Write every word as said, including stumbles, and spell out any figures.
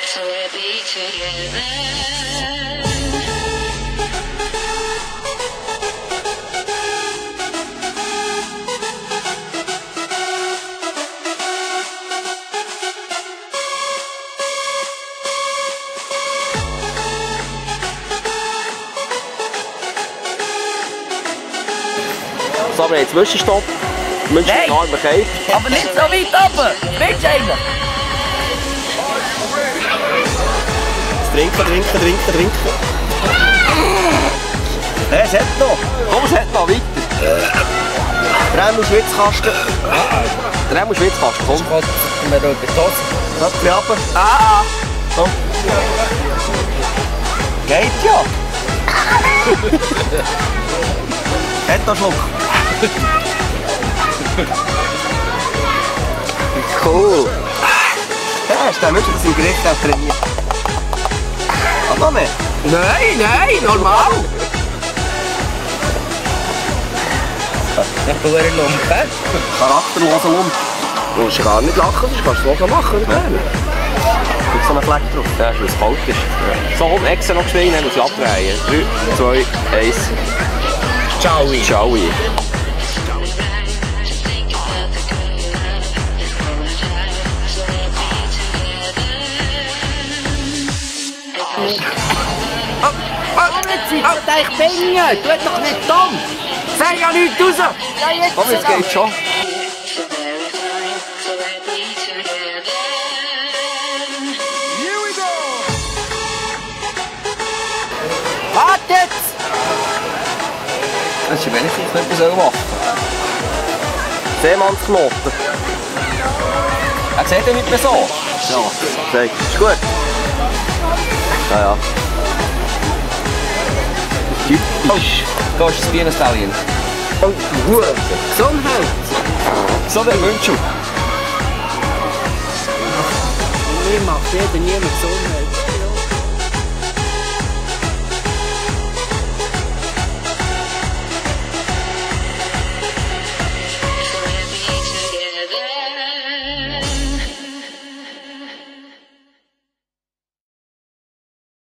So we'll be together. So, wir haben einen Zwischenstopp. München Nein. Armigkeit. Aber nicht so weit oben! Willst du eigentlich? Trinken, trinken, trinken, trinken. Hey, es hat noch! Komm, es hat noch weiter. Dreh muss Schwitzkasten. Dreh muss Schwitzkasten, komm. Gott, wir da über die Hose. Das ein bisschen runter. Ah! Komm. Geht ja! Hat noch Schluck. Cool. Ja, hast du wirklich das im Gericht auch trainiert? Ah, noch mehr? Nein, nein, normal! Ein paar Lumpen. Charakterloser Lump. Du musst gar nicht lachen, du kannst es so machen. Ja. Gibt so einen Fleck drauf? Ja, weil es kalt ist. So, komm, extra noch geschwind, dann muss ich abdrehen. drei, zwei, eins. Ciao! Ciao. Ich bin tu doch nicht dumm! Sag ja nichts raus! Ja, jetzt Komm, jetzt geht's schon. Warte jetzt! Das ist wenn ich jetzt nicht mehr machen soll. Seemannsknoten. Er sieht ja nicht mehr so. Ja, sag. Ist gut. Ja, ja. Typisch. Da ist das Bienenstallion. Oh, Gesundheit. So der München. Mir macht jeder niemand Gesundheit.